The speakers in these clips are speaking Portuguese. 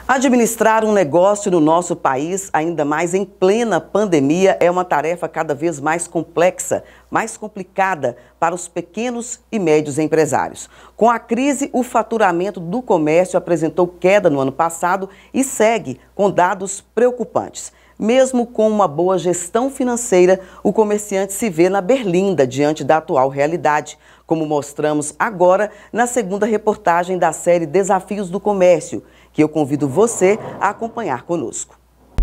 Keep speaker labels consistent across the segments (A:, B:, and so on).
A: Administrar um negócio no nosso país, ainda mais em plena pandemia, é uma tarefa cada vez mais complexa, mais complicada para os pequenos e médios empresários. Com a crise, o faturamento do comércio apresentou queda no ano passado e segue com dados preocupantes. Mesmo com uma boa gestão financeira, o comerciante se vê na berlinda diante da atual realidade, como mostramos agora na segunda reportagem da série Desafios do Comércio, que eu convido você a acompanhar conosco.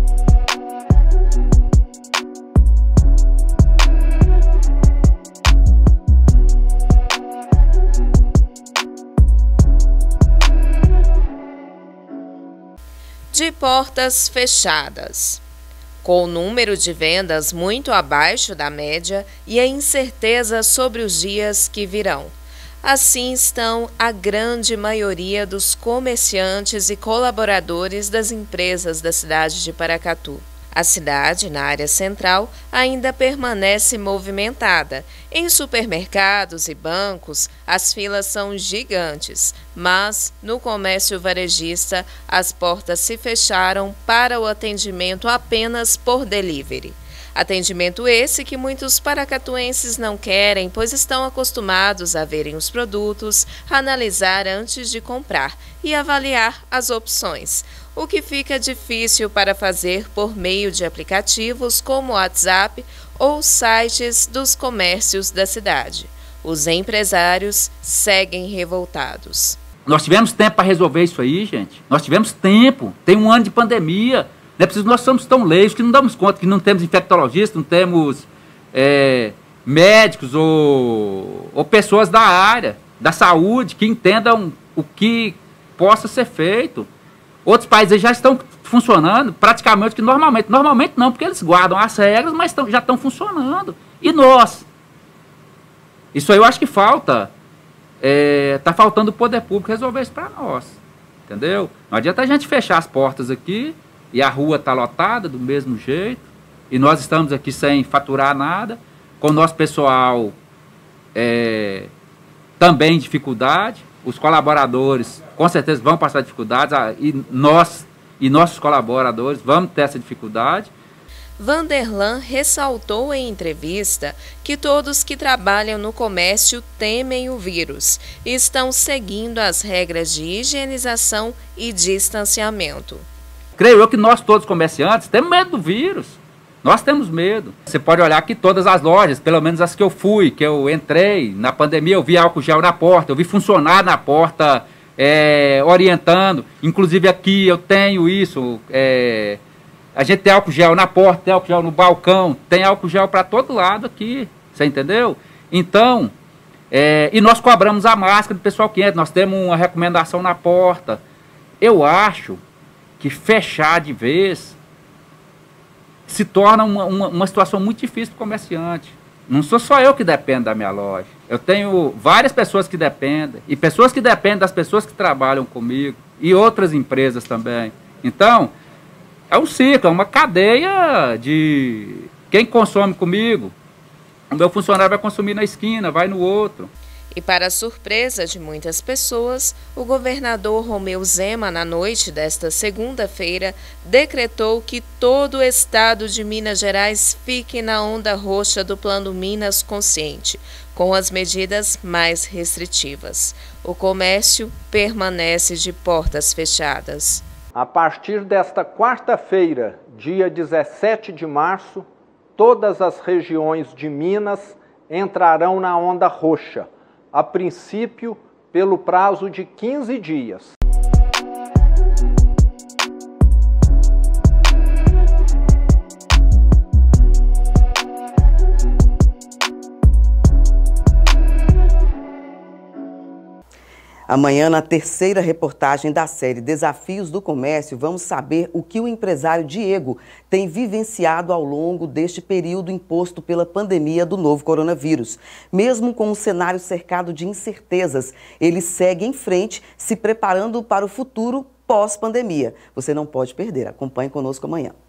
B: De portas fechadas. Com o número de vendas muito abaixo da média e a incerteza sobre os dias que virão. Assim estão a grande maioria dos comerciantes e colaboradores das empresas da cidade de Paracatu. A cidade, na área central, ainda permanece movimentada. Em supermercados e bancos, as filas são gigantes, mas no comércio varejista, as portas se fecharam para o atendimento apenas por delivery. Atendimento esse que muitos paracatuenses não querem, pois estão acostumados a verem os produtos, analisar antes de comprar e avaliar as opções, o que fica difícil para fazer por meio de aplicativos como o WhatsApp ou sites dos comércios da cidade. Os empresários seguem revoltados.
C: Nós tivemos tempo para resolver isso aí, gente. Nós tivemos tempo. Tem um ano de pandemia. Não é preciso, nós somos tão leigos que não damos conta que não temos infectologistas, não temos médicos ou pessoas da área, da saúde, que entendam o que possa ser feito. Outros países já estão funcionando praticamente que normalmente. Normalmente não, porque eles guardam as regras, mas já estão funcionando. E nós? Isso aí eu acho que falta. Está faltando o poder público resolver isso para nós. Entendeu? Não adianta a gente fechar as portas aqui e a rua está lotada do mesmo jeito, e nós estamos aqui sem faturar nada, com o nosso pessoal também em dificuldade, os colaboradores com certeza vão passar dificuldades, e nossos colaboradores vamos ter essa dificuldade.
B: Vanderlan ressaltou em entrevista que todos que trabalham no comércio temem o vírus e estão seguindo as regras de higienização e distanciamento.
C: Creio eu que nós todos comerciantes temos medo do vírus. Nós temos medo. Você pode olhar que todas as lojas, pelo menos as que eu fui, que eu entrei, na pandemia eu vi álcool gel na porta, eu vi funcionário na porta orientando. Inclusive aqui eu tenho isso. A gente tem álcool gel na porta, tem álcool gel no balcão, tem álcool gel para todo lado aqui. Você entendeu? Então, e nós cobramos a máscara do pessoal que entra. Nós temos uma recomendação na porta. Eu acho que fechar de vez se torna uma situação muito difícil para o comerciante. Não sou só eu que dependo da minha loja. Eu tenho várias pessoas que dependem, e pessoas que dependem das pessoas que trabalham comigo, e outras empresas também. Então, é um ciclo, é uma cadeia de quem consome comigo. O meu funcionário vai consumir na esquina, vai no outro.
B: E para surpresa de muitas pessoas, o governador Romeu Zema, na noite desta segunda-feira, decretou que todo o estado de Minas Gerais fique na onda roxa do Plano Minas Consciente, com as medidas mais restritivas. O comércio permanece de portas fechadas.
D: A partir desta quarta-feira, dia 17 de março, todas as regiões de Minas entrarão na onda roxa, a princípio pelo prazo de 15 dias.
A: Amanhã, na terceira reportagem da série Desafios do Comércio, vamos saber o que o empresário Diego tem vivenciado ao longo deste período imposto pela pandemia do novo coronavírus. Mesmo com um cenário cercado de incertezas, ele segue em frente, se preparando para o futuro pós-pandemia. Você não pode perder. Acompanhe conosco amanhã.